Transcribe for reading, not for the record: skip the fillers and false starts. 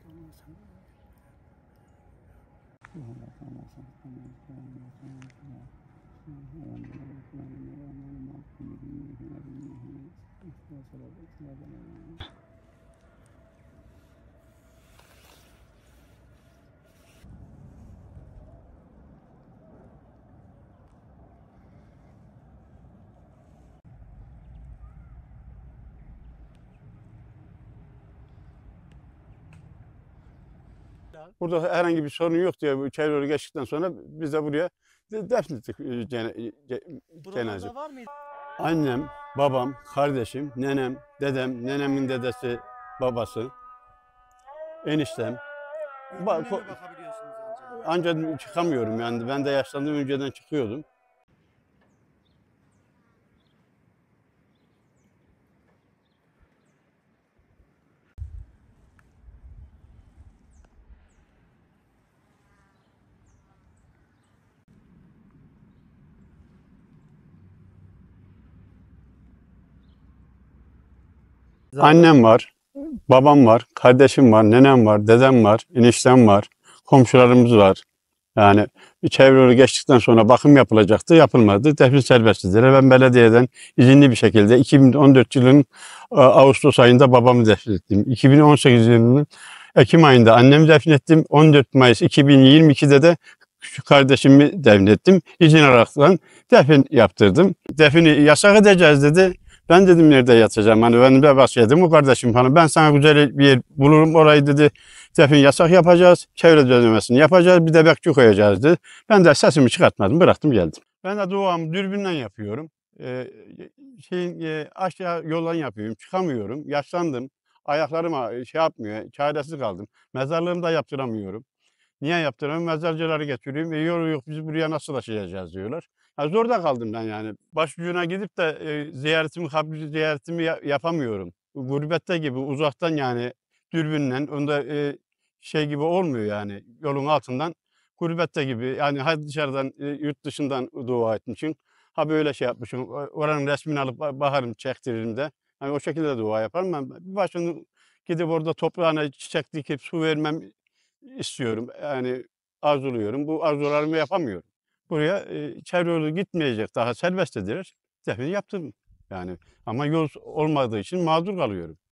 Burada herhangi bir sorun yok diye bu çevre yolu geçtikten sonra biz de buraya defnettik cenaze. Buralarda var mıydı? Annem, babam, kardeşim, nenem, dedem, nenemin dedesi, babası, eniştem. Ölümüne mi bakabiliyorsunuz ancak? Ancak çıkamıyorum yani. Ben de yaşlandım, önceden çıkıyordum. Annem var, babam var, kardeşim var, nenem var, dedem var, eniştem var, komşularımız var. Yani bir çevre yolu geçtikten sonra bakım yapılacaktı, yapılmadı. Defin serbestsizdir. Ben belediyeden izinli bir şekilde 2014 yılının Ağustos ayında babamı defnettim. 2018 yılının Ekim ayında annemi defnettim. 14 Mayıs 2022'de de küçük kardeşimi defnettim. İzin alaraktan defin yaptırdım. Defini yasak edeceğiz dedi. Ben dedim nerede yatacağım? Hani benim de vasiyetim bu kardeşim falan. Ben sana güzel bir yer bulurum orayı dedi. Defin yasak yapacağız. Çevre düzenlemesini yapacağız. Bir de bekçi koyacağız dedi. Ben de sesimi çıkartmadım. Bıraktım geldim. Ben de duamı dürbünden yapıyorum. Aşağı yoldan yapıyorum. Çıkamıyorum. Yaşlandım. Ayaklarıma şey yapmıyor. Çaresiz kaldım. Mezarlığımı da yaptıramıyorum. Niye yaptıramıyorum? Mezarcıları getiriyorum. Yolu yok biz buraya nasıl taşıyacağız diyorlar. Ya zorda kaldım ben yani. Başucuna gidip de kabri ziyaretimi yapamıyorum. Gurbette gibi uzaktan yani dürbünle onda şey gibi olmuyor yani yolun altından gurbette gibi yani ha dışarıdan yurt dışından dua etmişim. Ha böyle şey yapmışım. Oranın resmini alıp bakarım çektiririm de. Hani o şekilde dua yaparım. Ben bir başını gidip orada toprağına çiçek dikip su vermem istiyorum. Yani arzuluyorum. Bu arzularımı yapamıyorum. Buraya çevre yolu gitmeyecek. Daha serbest edilir. Defini yaptım. Yani ama yol olmadığı için mağdur kalıyorum.